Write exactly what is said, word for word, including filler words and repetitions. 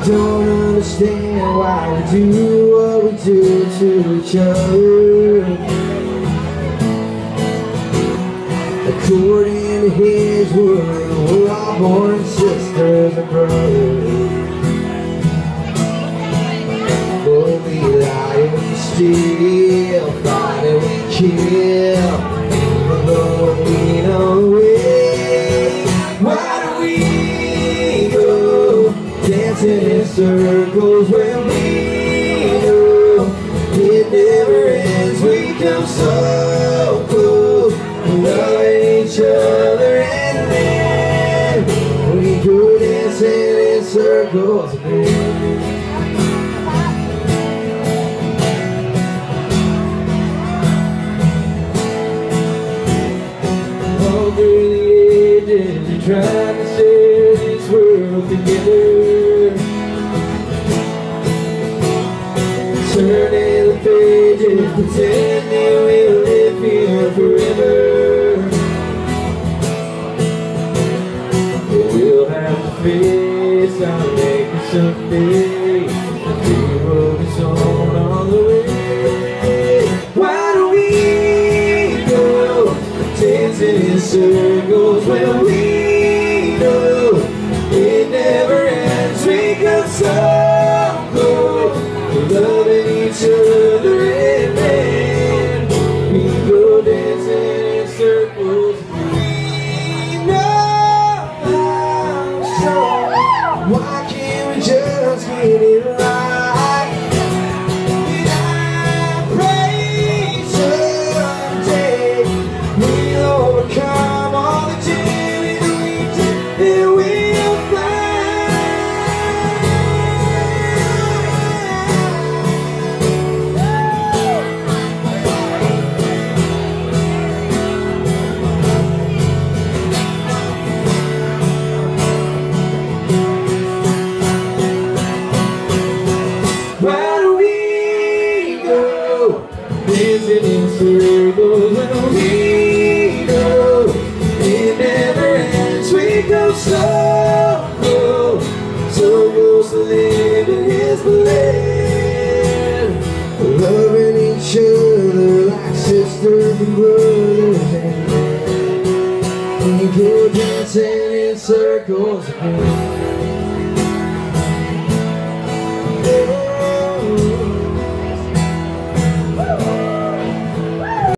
don't understand why we do what we do to each other. According to his word, we're all born sisters and brothers. But we lie and we steal, fight and we kill, but Lord, we know way. Why do we go dancing in circles when we know it never ends? We come so close, loving each other, and then we go dancing in circles again. Over the ages, you're trying to stay this world together, turning the pages, pretending we'll live here forever. But we'll have to face our naked someday, the road is on on the way. Why do we go dancing in circles when we know it never ends? We come so close, loving each other, and then we go dancing in circles. We know how strong. Why can't we just get it right? And I pray someday we'll overcome all the damage we did, and we'll fly. Why do we go dancing in circles when we know it never ends? We go so close, so close to living His plan, loving each other like sisters and brothers, and we go dancing in circles again.